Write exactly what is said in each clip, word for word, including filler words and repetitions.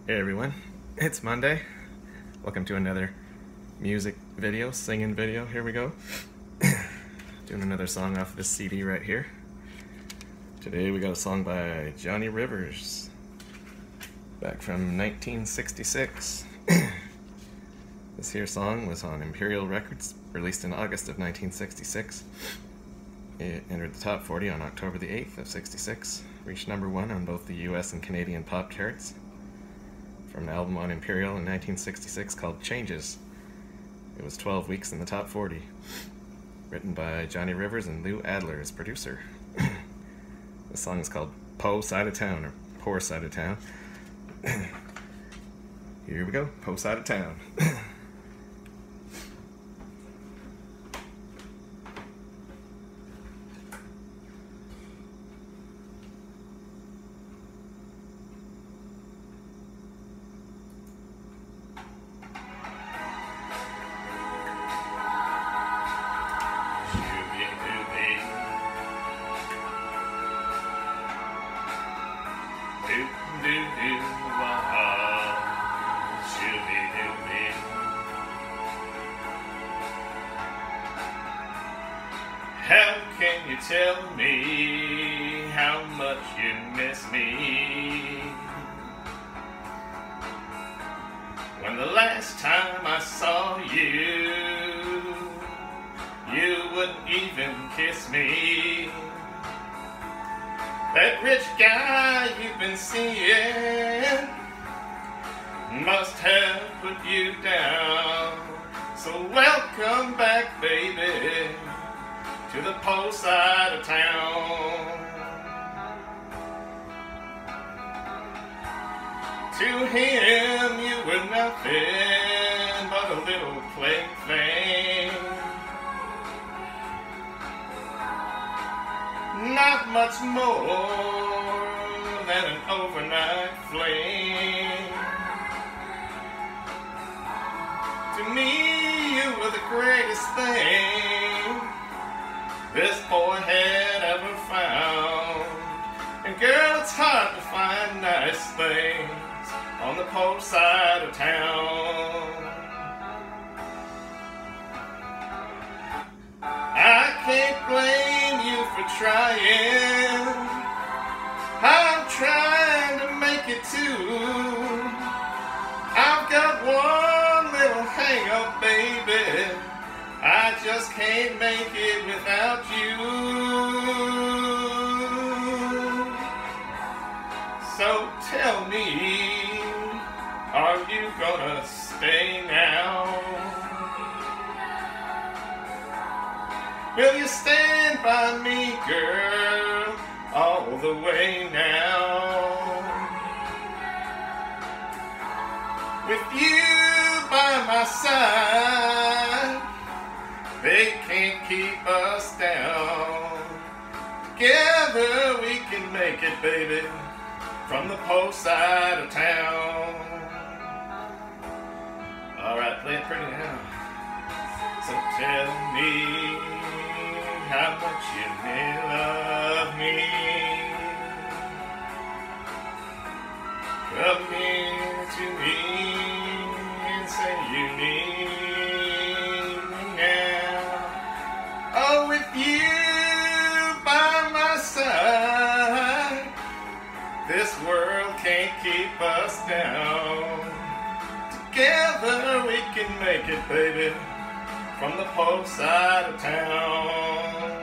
Hey everyone, it's Monday. Welcome to another music video, singing video. Here we go. Doing another song off this C D right here. Today we got a song by Johnny Rivers, back from nineteen sixty-six. This here song was on Imperial Records, released in August of nineteen sixty-six. It entered the top forty on October the eighth of sixty-six, reached number one on both the U S and Canadian pop charts. From an album on Imperial in nineteen sixty-six called Changes. It was twelve weeks in the top forty. Written by Johnny Rivers and Lou Adler as producer. The song is called Po Side of Town, or Poor Side of Town. Here we go, Po Side of Town. How can you tell me how much you miss me? When the last time I saw you, you wouldn't even kiss me. That rich guy you've been seeing must have put you down. So welcome back, baby, to the Po side of town. To him you were nothing but a little plaything. Not much more than an overnight fling. To me you were the greatest thing this boy had ever found. And girl, it's hard to find nice things on the Po side of town. I can't blame you for trying. I'm trying to make it too. I've got one little hang up, baby. I just can't make it without you. So tell me, are you gonna stay now? Will you stand by me, girl, all the way now? With you by my side, they can't keep us down. Together we can make it, baby, from the Po side of town. Alright, play it pretty now. So tell me how much you may love me. Come here to me and say you need me now. Oh, with you by my side, this world can't keep us down. Together we can make it, baby, from the Po side of town.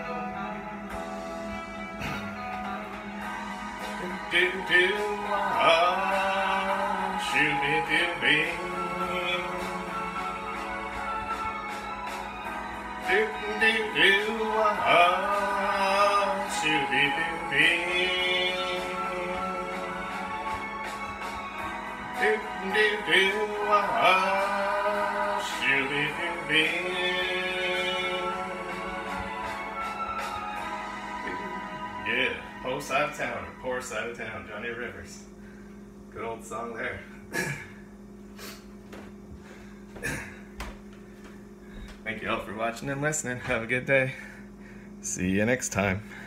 Do do ah, shooby dooby. Do do do ah, shooby dooby. Do do do ah, shooby dooby. Yeah, Po side of town, or Poor Side of Town, Johnny Rivers. Good old song there. Thank you all for watching and listening. Have a good day. See you next time.